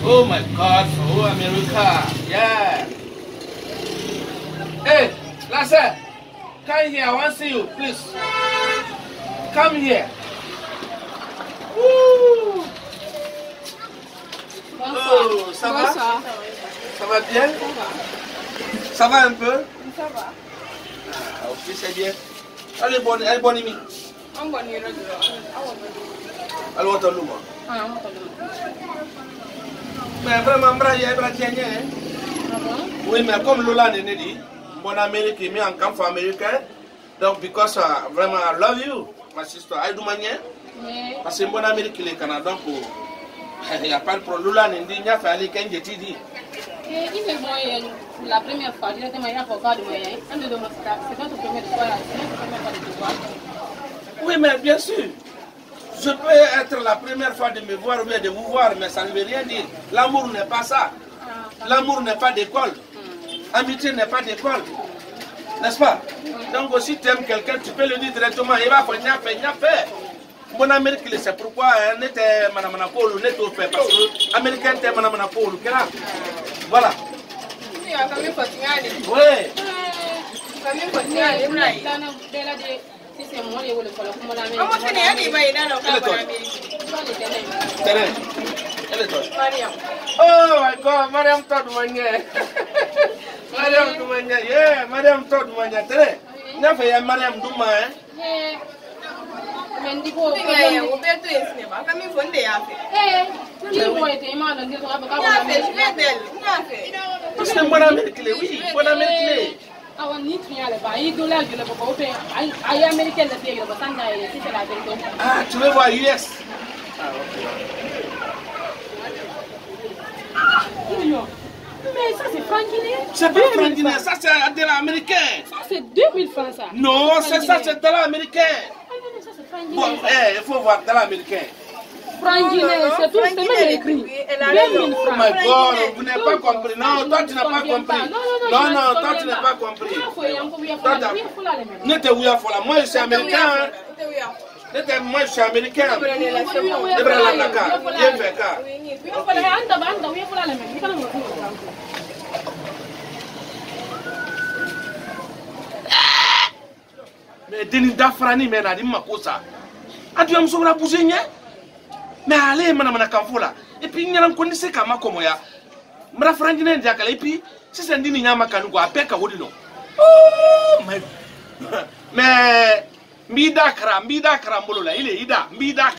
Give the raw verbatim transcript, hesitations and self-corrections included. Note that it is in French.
Oh my God, oh America, yeah. Hey, Lasse, come here, I want to see you, please. Come here. Woo. Oh, ça va? Bonsoir. Ça va bien? Ça va. Ça va un peu? Ça va. Ah, ok, c'est bien. Elle est bonne, elle est bonne, Imi. On va venir Elle va te louer. Ah, on va Mais vraiment, je suis très bien. Oui, mais comme Lola n'est dit, mon Amérique est mis en camp américain. Donc, because uh, vraiment, I love you, ma sister. I do manière. Parce que mon Amérique est au Canada. Donc, il n'y a pas de problème. Lola n'est dit, il y a fait aller quand je t'ai dit. La première fois, je t'ai marié pour faire du moyen. C'est notre première fois. C'est notre première fois de te voir. Oui, mais bien sûr. Je peux être la première fois de me voir ou bien de vous voir, mais ça ne veut rien dire. L'amour n'est pas ça. L'amour n'est pas d'école. Amitié n'est pas d'école. N'est-ce pas? Donc, si tu aimes quelqu'un, tu peux le dire directement. Il va faire ñafe, ñafe. Mon Amérique, c'est pourquoi on était Madame Napolo, on était au fait. Parce que l'Américain était Madame Napolo. Voilà. Oui. Si c'est moi, je vais le faire. Comment la mettre? Comment c'est elle? Il va y aller dans le cas. Terrain. Elle est toi. Mariam. Oh my God, Mariam Todd Mania. Mariam Dumania, yeah, Mariam Todd Mania. Terrain. N'a fait Mariam Duma, hein? Mais dis quoi? Tu es au père de cinéma. Comme il faut le faire. Eh, tu vois, tu es mal. Tu dois pas. Tu as fait, je vais d'elle. Tu as fait. Parce que mon Amérique, oui, mon Amérique. Ah, ni tu n'as pas. Il doit le faire. Aïe, américain, le pays, le Boston, c'est la vérité. Ah, tu veux voir U S? Ah, ok. Mais ça, c'est franc-guinéen. C'est pas franc-guinéen, ça, c'est de l'américain. Ça, c'est deux mille francs, ça. Non, c'est ça, c'est de l'américain. Ah, non, ça, c'est franc-guinéen. Bon, eh, il faut voir de l'américain. Franc-guinéen, c'est tout, c'est même écrit. deux mille francs. Oh my God, vous n'avez pas compris. Non, toi, tu n'as pas compris. Non, non, toi, tu n'as pas compris. Ne te ouïa fola. Moi, je suis américain. Moi, je suis américain. Je vais la Dakar. Je vais faire. Mais Denis Dafrani, mais Nadim Makosa. Adieu, je suis bougé. Mais allez, madame Kamfola. Et puis, il y a un connaisseur comme moi. Je suis franchement diakala. Et puis, si c'est un dîner, il y a un makanou à Peka Wodino. Oh, mais. Mais. Mbida kra, mbida kra mbolo la. Il est ida, mbida.